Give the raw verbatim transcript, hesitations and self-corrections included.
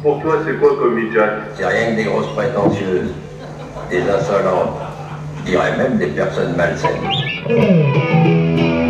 Pour toi, c'est quoi Comedy Jack? C'est rien que des grosses prétentieuses, des insolentes, je dirais même des personnes malsaines.